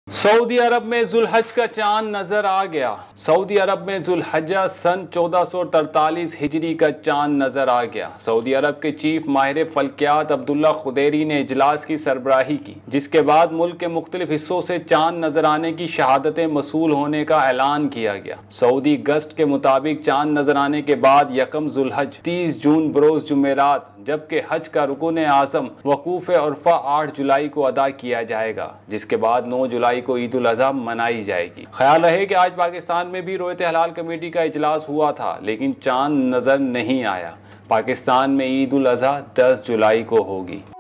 Saudi अरब में जुल्हज का चांद नजर आ गया। सऊदी अरब में जुल्हज्जा सन 1443 हिजरी का चांद नजर आ गया। सऊदी अरब के चीफ माहिर फल्कियात अब्दुल्ला खुदैरी ने इजलास की सरबराही की, जिसके बाद मुल्क के मुख्तलिफ हिस्सों से चांद नजर आने की शहादतें मसूल होने का ऐलान किया गया। सऊदी गस्ट के मुताबिक चांद नजर आने के बाद यकम जुल्हज 30 जून बरोज जुमेरात, जबकि हज का रुकुन आज़म वकूफ़ उर्फ़ा 8 जुलाई को अदा किया जाएगा, जिसके बाद 9 जुलाई को ईद उल अज़हा मनाई जाएगी। ख्याल रहे कि आज पाकिस्तान में भी रोयत हलाल कमेटी का इजलास हुआ था, लेकिन चांद नजर नहीं आया। पाकिस्तान में ईद उल अज़हा 10 जुलाई को होगी।